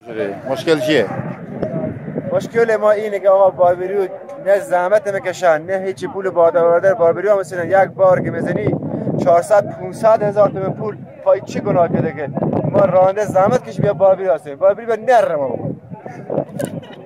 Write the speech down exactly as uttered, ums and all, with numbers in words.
مشکل چیه؟ مشکل ما اینه که آقا باربریو نه زحمت میکشن نه هیچی پول باده آوردن. باربریو مثلا یک بار که میزنی چهارصد پانصد هزار تومان پول پای چی گناه کرده که ما راننده زحمت کش بیا باربریو هستیم. باربریو نرم آقا.